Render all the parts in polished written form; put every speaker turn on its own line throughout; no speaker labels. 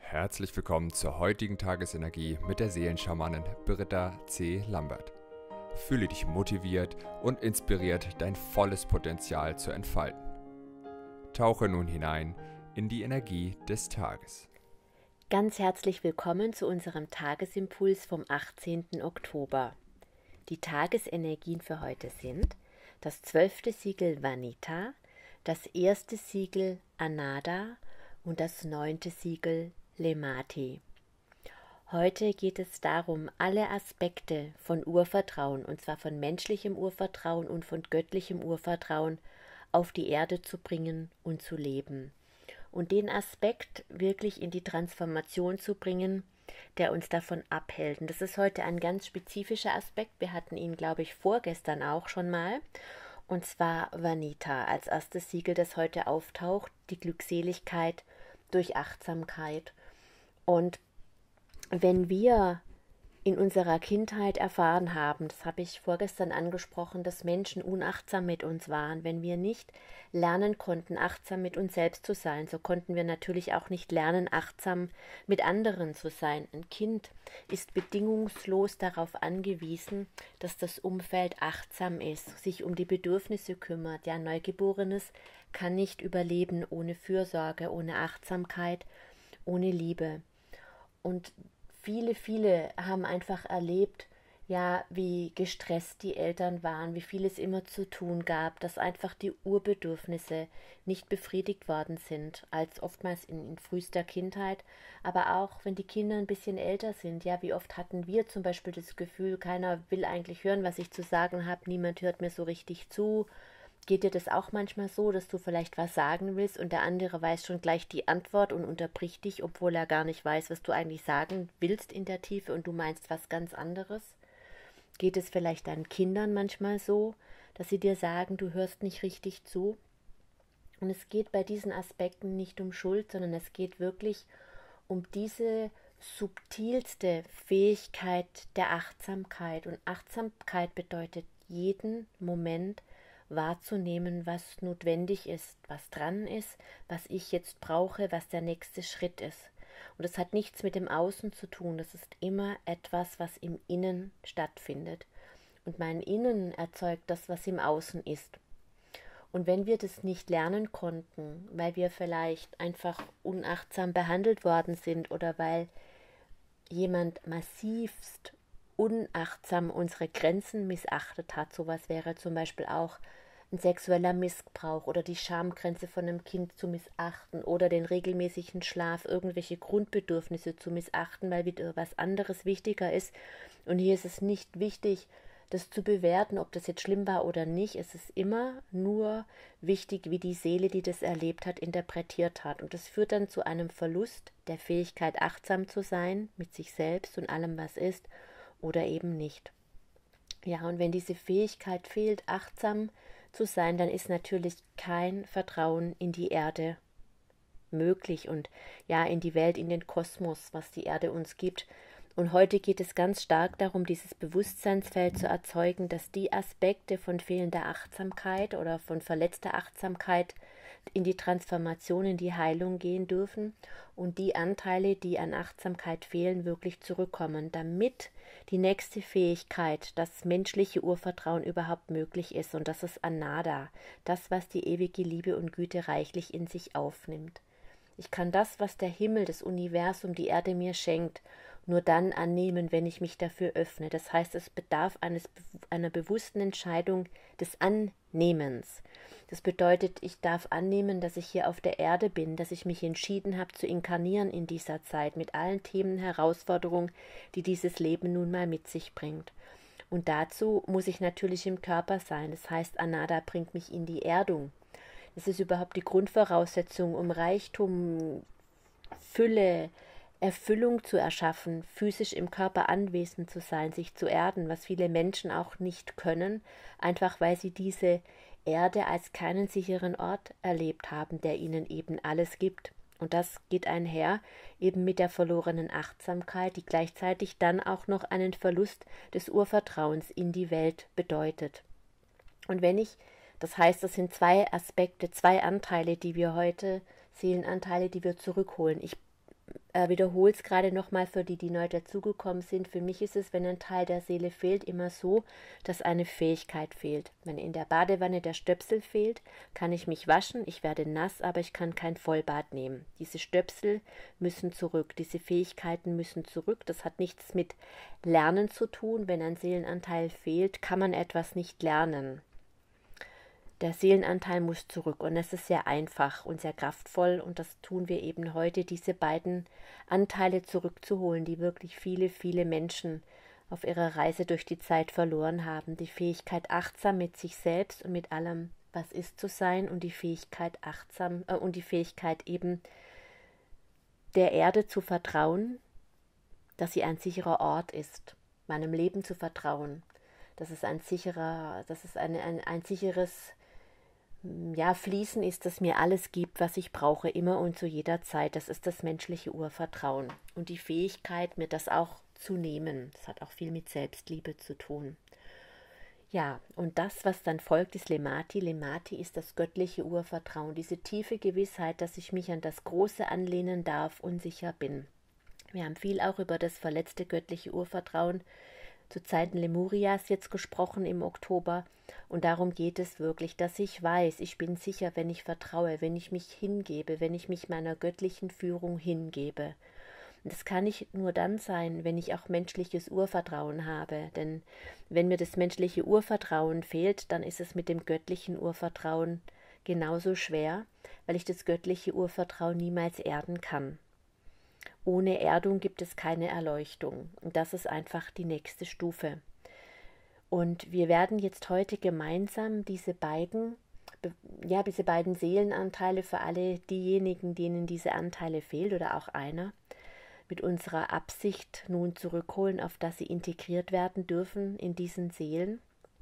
Herzlich willkommen zur heutigen Tagesenergie mit der Seelenschamanin Britta C. Lambert. Fühle dich motiviert und inspiriert, dein volles Potenzial zu entfalten. Tauche nun hinein in die Energie des Tages.
Ganz herzlich willkommen zu unserem Tagesimpuls vom 18. Oktober. Die Tagesenergien für heute sind das 12. Siegel Vanita, das 1. Siegel Anada und das 9. Siegel Lemati. Heute geht es darum, alle Aspekte von Urvertrauen, und zwar von menschlichem Urvertrauen und von göttlichem Urvertrauen, auf die Erde zu bringen und zu leben. Und den Aspekt wirklich in die Transformation zu bringen, der uns davon abhält. Und das ist heute ein ganz spezifischer Aspekt. Wir hatten ihn, glaube ich, vorgestern auch schon mal. Und zwar Vanita als erstes Siegel, das heute auftaucht, die Glückseligkeit durch Achtsamkeit. Und wenn wir in unserer Kindheit erfahren haben, das habe ich vorgestern angesprochen, dass Menschen unachtsam mit uns waren, wenn wir nicht lernen konnten, achtsam mit uns selbst zu sein, so konnten wir natürlich auch nicht lernen, achtsam mit anderen zu sein. Ein Kind ist bedingungslos darauf angewiesen, dass das Umfeld achtsam ist, sich um die Bedürfnisse kümmert. Ja, Neugeborenes kann nicht überleben ohne Fürsorge, ohne Achtsamkeit, ohne Liebe. Und viele haben einfach erlebt, ja, wie gestresst die Eltern waren, wie viel es immer zu tun gab, dass einfach die Urbedürfnisse nicht befriedigt worden sind, als oftmals in frühester Kindheit, aber auch wenn die Kinder ein bisschen älter sind, ja, wie oft hatten wir zum Beispiel das Gefühl, keiner will eigentlich hören, was ich zu sagen habe, niemand hört mir so richtig zu. Geht dir das auch manchmal so, dass du vielleicht was sagen willst und der andere weiß schon gleich die Antwort und unterbricht dich, obwohl er gar nicht weiß, was du eigentlich sagen willst in der Tiefe und du meinst was ganz anderes? Geht es vielleicht deinen Kindern manchmal so, dass sie dir sagen, du hörst nicht richtig zu? Und es geht bei diesen Aspekten nicht um Schuld, sondern es geht wirklich um diese subtilste Fähigkeit der Achtsamkeit. Und Achtsamkeit bedeutet jeden Moment wahrzunehmen, was notwendig ist, was dran ist, was ich jetzt brauche, was der nächste Schritt ist. Und es hat nichts mit dem Außen zu tun, das ist immer etwas, was im Innen stattfindet. Und mein Innen erzeugt das, was im Außen ist. Und wenn wir das nicht lernen konnten, weil wir vielleicht einfach unachtsam behandelt worden sind oder weil jemand massivst unachtsam unsere Grenzen missachtet hat, sowas wäre zum Beispiel auch ein sexueller Missbrauch oder die Schamgrenze von einem Kind zu missachten oder den regelmäßigen Schlaf, irgendwelche Grundbedürfnisse zu missachten, weil wieder was anderes wichtiger ist. Und hier ist es nicht wichtig, das zu bewerten, ob das jetzt schlimm war oder nicht. Es ist immer nur wichtig, wie die Seele, die das erlebt hat, interpretiert hat. Und das führt dann zu einem Verlust der Fähigkeit, achtsam zu sein mit sich selbst und allem, was ist, oder eben nicht. Ja, und wenn diese Fähigkeit fehlt, achtsam zu sein, dann ist natürlich kein Vertrauen in die Erde möglich und ja, in die Welt, in den Kosmos, was die Erde uns gibt. Und heute geht es ganz stark darum, dieses Bewusstseinsfeld zu erzeugen, dass die Aspekte von fehlender Achtsamkeit oder von verletzter Achtsamkeit in die Transformation, in die Heilung gehen dürfen und die Anteile, die an Achtsamkeit fehlen, wirklich zurückkommen, damit die nächste Fähigkeit, das menschliche Urvertrauen überhaupt möglich ist. Und das ist Anada, das, was die ewige Liebe und Güte reichlich in sich aufnimmt. Ich kann das, was der Himmel, das Universum, die Erde mir schenkt, nur dann annehmen, wenn ich mich dafür öffne. Das heißt, es bedarf einer bewussten Entscheidung des Annehmens. Das bedeutet, ich darf annehmen, dass ich hier auf der Erde bin, dass ich mich entschieden habe zu inkarnieren in dieser Zeit mit allen Themen, Herausforderungen, die dieses Leben nun mal mit sich bringt. Und dazu muss ich natürlich im Körper sein. Das heißt, Anada bringt mich in die Erdung. Das ist überhaupt die Grundvoraussetzung, um Reichtum, Fülle, Erfüllung zu erschaffen, physisch im Körper anwesend zu sein, sich zu erden, was viele Menschen auch nicht können, einfach weil sie diese Erde als keinen sicheren Ort erlebt haben, der ihnen eben alles gibt. Und das geht einher eben mit der verlorenen Achtsamkeit, die gleichzeitig dann auch noch einen Verlust des Urvertrauens in die Welt bedeutet. Und das heißt, das sind zwei Aspekte, zwei Anteile, die wir heute, Seelenanteile, die wir zurückholen. Ich wiederhole es gerade nochmal für die, die neu dazugekommen sind. Für mich ist es, wenn ein Teil der Seele fehlt, immer so, dass eine Fähigkeit fehlt. Wenn in der Badewanne der Stöpsel fehlt, kann ich mich waschen, ich werde nass, aber ich kann kein Vollbad nehmen. Diese Stöpsel müssen zurück, diese Fähigkeiten müssen zurück. Das hat nichts mit Lernen zu tun. Wenn ein Seelenanteil fehlt, kann man etwas nicht lernen. Der Seelenanteil muss zurück und es ist sehr einfach und sehr kraftvoll und das tun wir eben heute, diese beiden Anteile zurückzuholen, die wirklich viele, viele Menschen auf ihrer Reise durch die Zeit verloren haben. Die Fähigkeit, achtsam mit sich selbst und mit allem, was ist, zu sein und die Fähigkeit, eben der Erde zu vertrauen, dass sie ein sicherer Ort ist, meinem Leben zu vertrauen, dass es ein sicheres Fließen ist, das mir alles gibt, was ich brauche, immer und zu jeder Zeit. Das ist das menschliche Urvertrauen. Und die Fähigkeit, mir das auch zu nehmen. Das hat auch viel mit Selbstliebe zu tun. Ja, und das, was dann folgt, ist Lemati. Lemati ist das göttliche Urvertrauen, diese tiefe Gewissheit, dass ich mich an das Große anlehnen darf und sicher bin. Wir haben viel auch über das verletzte göttliche Urvertrauen zu Zeiten Lemurias jetzt gesprochen im Oktober. Und darum geht es wirklich, dass ich weiß, ich bin sicher, wenn ich vertraue, wenn ich mich hingebe, wenn ich mich meiner göttlichen Führung hingebe. Und das kann nicht nur dann sein, wenn ich auch menschliches Urvertrauen habe. Denn wenn mir das menschliche Urvertrauen fehlt, dann ist es mit dem göttlichen Urvertrauen genauso schwer, weil ich das göttliche Urvertrauen niemals erden kann. Ohne Erdung gibt es keine Erleuchtung. Und das ist einfach die nächste Stufe. Und wir werden jetzt heute gemeinsam diese beiden Seelenanteile für alle diejenigen, denen diese Anteile fehlt oder auch einer, mit unserer Absicht nun zurückholen, auf dass sie integriert werden dürfen in diesen Seelen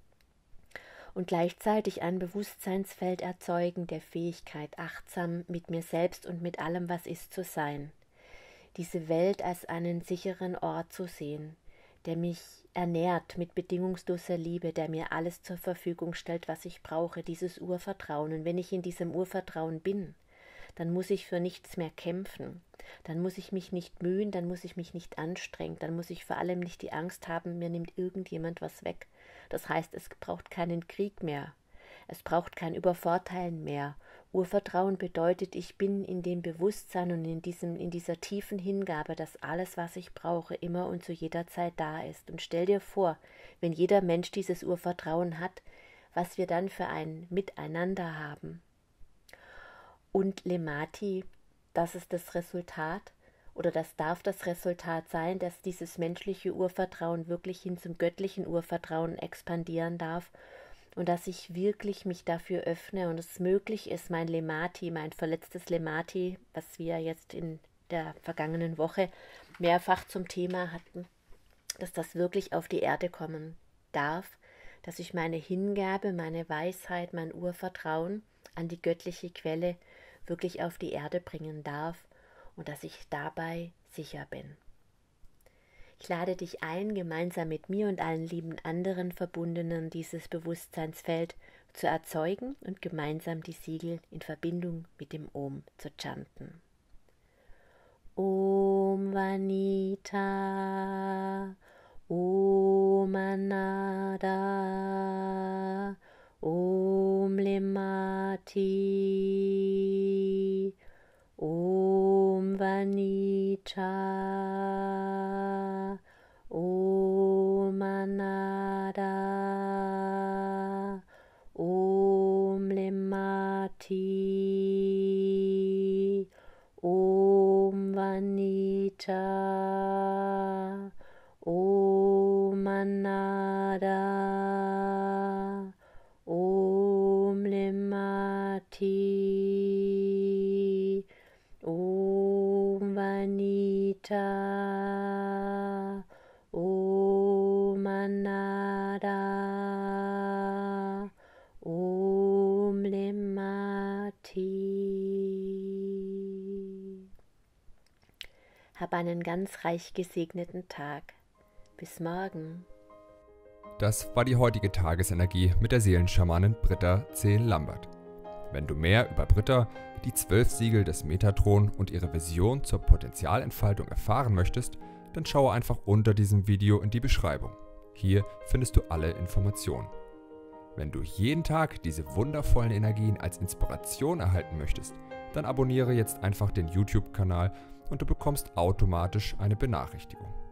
und gleichzeitig ein Bewusstseinsfeld erzeugen der Fähigkeit, achtsam mit mir selbst und mit allem, was ist, zu sein. Diese Welt als einen sicheren Ort zu sehen, der mich ernährt mit bedingungsloser Liebe, der mir alles zur Verfügung stellt, was ich brauche, dieses Urvertrauen. Und wenn ich in diesem Urvertrauen bin, dann muss ich für nichts mehr kämpfen, dann muss ich mich nicht mühen, dann muss ich mich nicht anstrengen, dann muss ich vor allem nicht die Angst haben, mir nimmt irgendjemand was weg. Das heißt, es braucht keinen Krieg mehr, es braucht kein Übervorteilen mehr. Urvertrauen bedeutet, ich bin in dem Bewusstsein und in dieser tiefen Hingabe, dass alles, was ich brauche, immer und zu jeder Zeit da ist. Und stell dir vor, wenn jeder Mensch dieses Urvertrauen hat, was wir dann für ein Miteinander haben. Und Lemati, das ist das Resultat, oder das darf das Resultat sein, dass dieses menschliche Urvertrauen wirklich hin zum göttlichen Urvertrauen expandieren darf und dass ich wirklich mich dafür öffne und es möglich ist, mein Lemati, mein verletztes Lemati, was wir jetzt in der vergangenen Woche mehrfach zum Thema hatten, dass das wirklich auf die Erde kommen darf, dass ich meine Hingabe, meine Weisheit, mein Urvertrauen an die göttliche Quelle wirklich auf die Erde bringen darf und dass ich dabei sicher bin. Ich lade dich ein, gemeinsam mit mir und allen lieben anderen Verbundenen dieses Bewusstseinsfeld zu erzeugen und gemeinsam die Siegel in Verbindung mit dem Om zu chanten. Om Vanita, Om Anada, Om Lemati, Om Vanita, Om Anada, Om Lemati, Om Vanita, Om Anada, Om Lemati, Om Vanita, Om Anada, Om Lemati. Hab einen ganz reich gesegneten Tag. Bis morgen.
Das war die heutige Tagesenergie mit der Seelenschamanin Britta C. Lambert. Wenn du mehr über Britta, die 12 Siegel des Metatron und ihre Vision zur Potenzialentfaltung erfahren möchtest, dann schaue einfach unter diesem Video in die Beschreibung. Hier findest du alle Informationen. Wenn du jeden Tag diese wundervollen Energien als Inspiration erhalten möchtest, dann abonniere jetzt einfach den YouTube-Kanal und du bekommst automatisch eine Benachrichtigung.